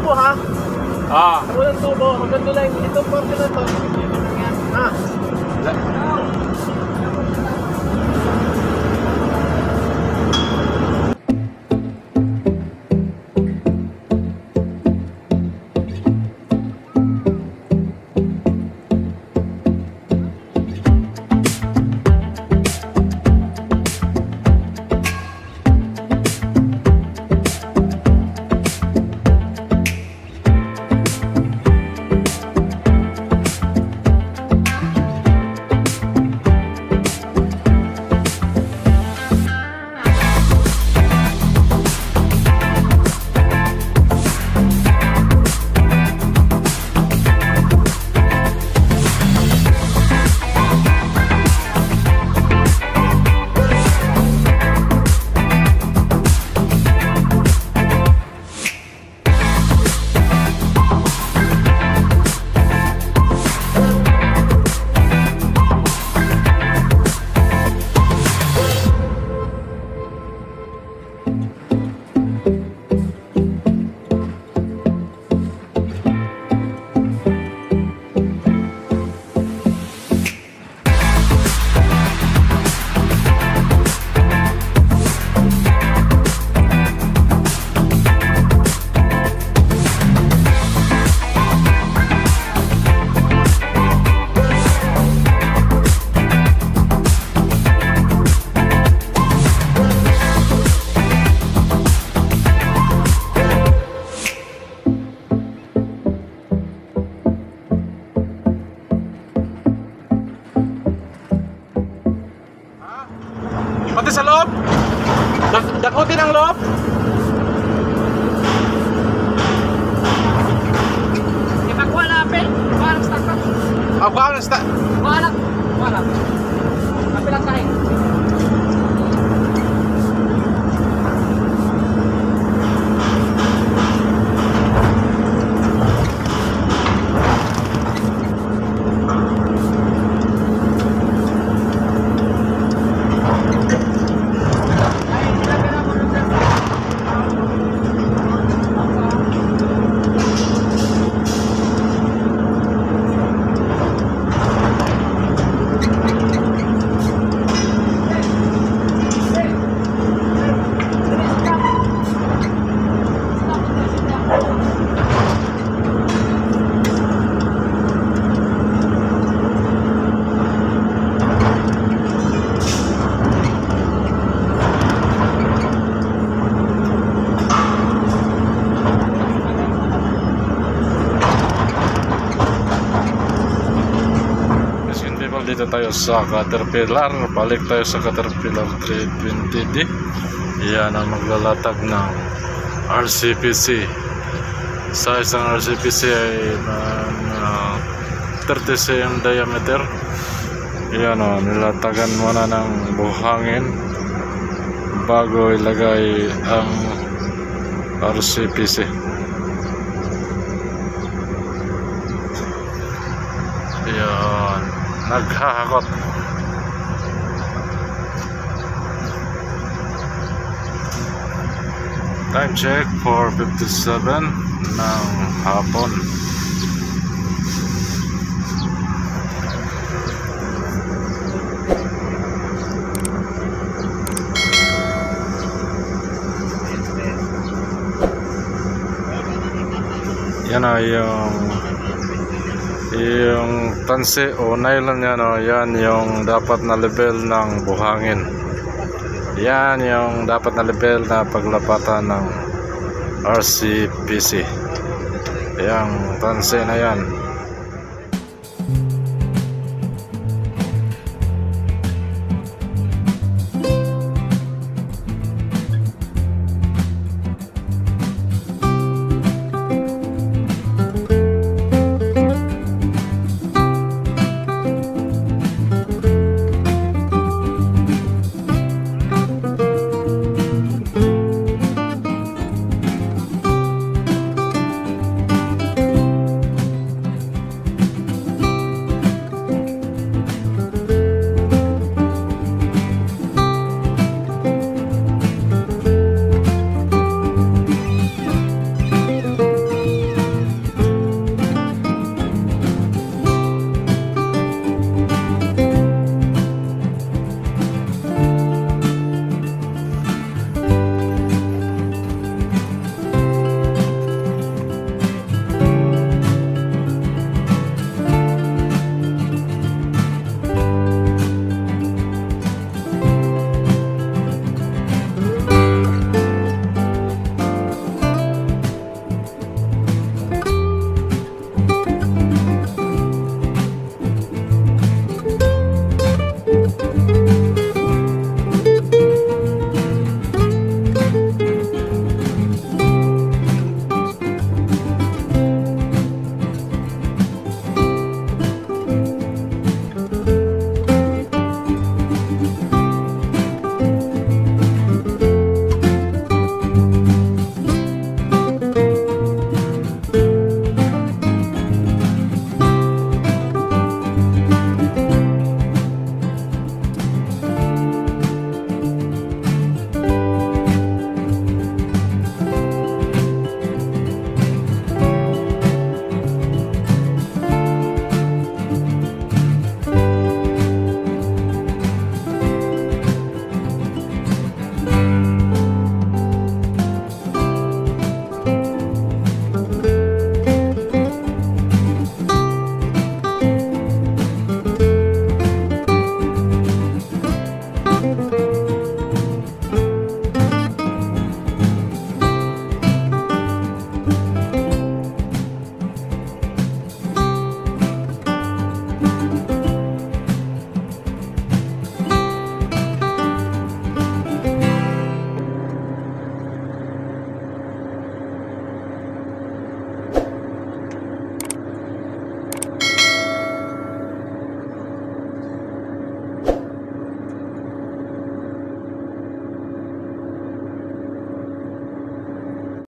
tubo ha. Walang tubo. Maganda lang. Itong parte na to. Ha? Pati sa loob? Dakutin ang loob? Wala stock pa. Wala stock? Wala. Kapilang tayo. Dito tayo sa Caterpillar, balik tayo sa Caterpillar 320D. Yan ang maglalatag ng RCPC. Size ng RCPC ay 30 cm diameter. Yan o, nilatagan muna ng buhangin bago ilagay ang RCPC. Yan, naghahakot. Time check 4:57 ng hapon. Yan na yung tansi o nylon yan o, yan yung dapat na level ng buhangin. Yan yung dapat na level na paglapatan ng RCPC. Yang tansi na yan.